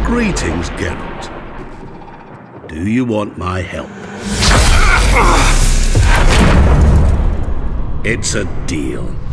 Greetings, Geralt. Do you want my help? It's a deal.